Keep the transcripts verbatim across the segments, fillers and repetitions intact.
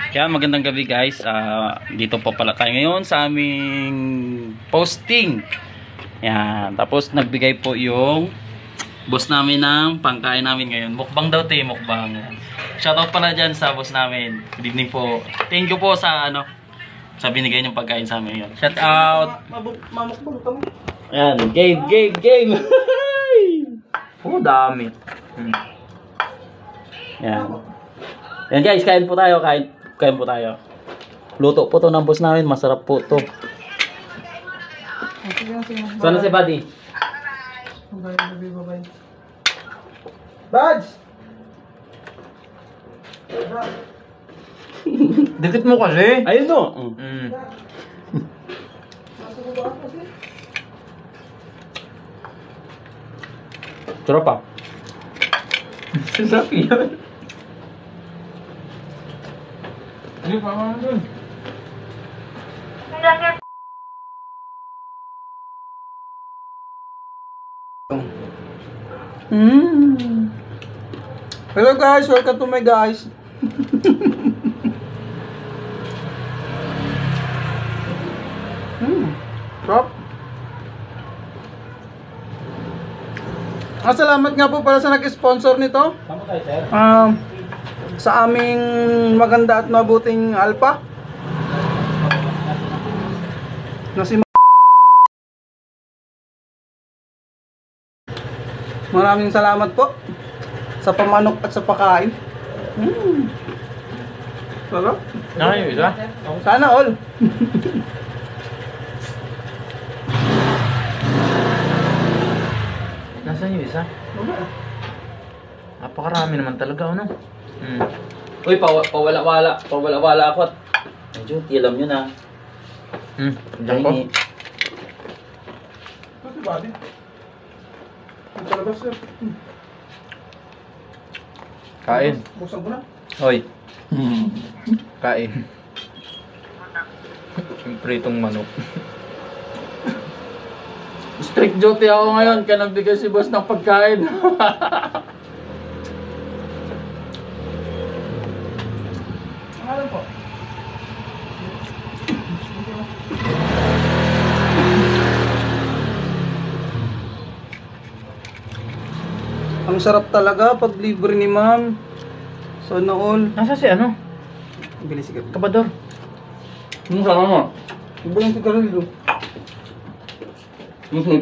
Kaya magandang gabi guys. Uh, dito po pala tayo ngayon sa aming posting. Yan. Tapos nagbigay po yung boss namin ng pangkain namin ngayon. Mukbang daw tayo, mukbang. Shoutout pala dyan sa boss namin. Good evening po. Thank you po sa ano sa binigay niyong pagkain sa amin ngayon. Shout out. Mamukbang kami. Yan. Game, game, game. Oh, dami. Hmm. Yan. Yan guys, kain po tayo, kain, kain po tayo. Luto po to ng boss namin, masarap po to. Sana si Buddy? Buds! Dikit mo kasi. Ayun no. Mm. Sarap pa. Sarap yun. Hindi pa nga dun. Mm. Hello guys, welcome to my guys. Hmm, sarap. Ah, salamat nga po pala sa nag-sponsor nito. Um, sa aming maganda at mabuting Alpha. Na si Maraming salamat po sa pamanok at sa pakain. Hmm. Sarap. Nakaya isa? Sana all. Nasaan yung isa? Napakarami naman talaga, ano? Hmm. Uy, pawala-wala. Pawala-wala ako at medyo tilam nyo na. Hmm, diyan po. Ito ba din? Ito na ba sir? Kain. Buksan ko na. Hoy. Kain. Yung pritong manok. Strict duty ako ngayon kaya nagbigay si boss ng pagkain. Ano po? Ang sarap talaga pag libre ni ma'am. Sana all. Nasa si ano? Bili sigarilyo. Kabador. Ano sama mo? Iba yung sigarilyo. Mhm.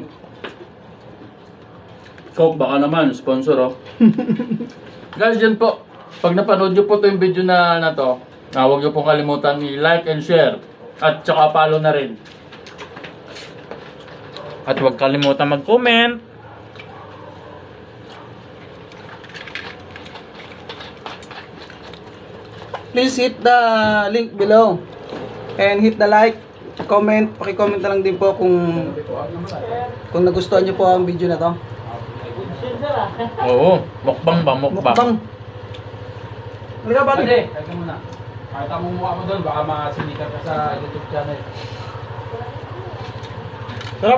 Coke baka naman, sponsor oh. Guys, dyan po. Pag napanood nyo po ito yung video na, na to, ah, huwag nyo pong kalimutan i-like and share. At saka follow na rin. At huwag kalimutan mag-comment. Please hit the link below. And hit the like, comment, paki-comment na lang din po kung kung nagustuhan niyo po ang video na to. Oo, mukbang ba? Mukbang. Mukbang. Halika ba? Pwede, kaya ka muna. Pakita mo mukha mo doon, baka masinikat ka sa YouTube channel. Sarap.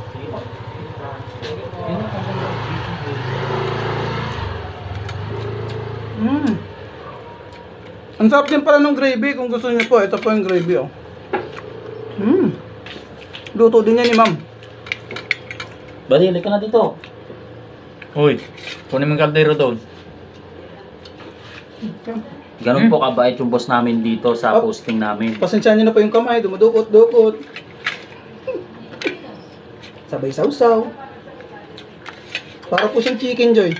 Mm. Ang sarap din pala ng gravy kung gusto niyo po. Ito po yung gravy oh. Mm. Luto din yan ni ma'am. Bali, ka na dito. Uy, kunin mo yung kaldero doon. Ganun po kabait yung boss namin dito sa Oh. posting namin. Pasensyahan niyo na po yung kamay. Dumudukot-dukot. Sabay sausaw. Para po siyang chicken joy.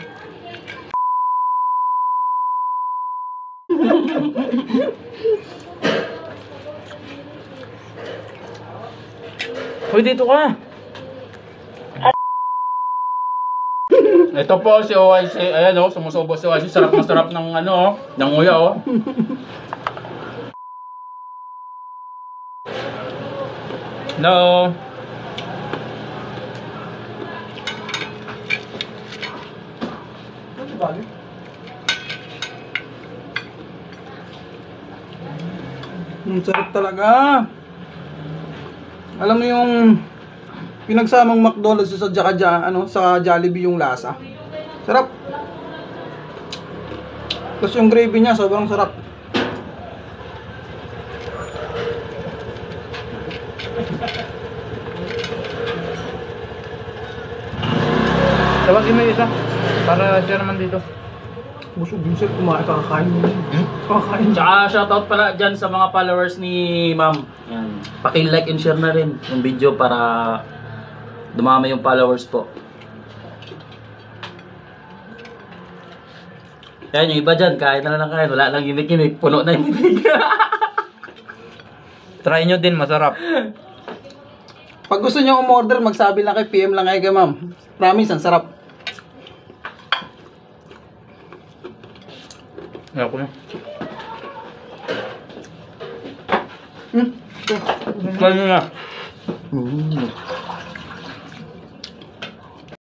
Uy, dito ka. Ito po si O I C. Ayan o, oh, sumusubo si O I C. Sarap na sarap ng ano oh, ng uya oh. Hello. Ang sarap talaga. Alam mo yung pinagsamang McDonald's sa Jaka, ano, sa Jollibee yung lasa. Sarap. Tapos yung gravy niya, sobrang sarap. Tawagin mo yung isa. Para siya naman dito. Busog yung sir, kumain, kakakain mo. Hmm? Kakakain. Tsaka shoutout pala dyan sa mga followers ni ma'am. Yan. Paki-like and share na rin yung video para dumami yung followers po. Yan, yung iba dyan, kain na lang kain. Wala lang gimik-gimik. Puno na yung bibig. Try nyo din, masarap. Pag gusto nyo umorder, magsabi lang kay P M lang kayo kay ma'am. Promise, ang sarap. Ayoko na. Hmm. Try nyo na. Mm.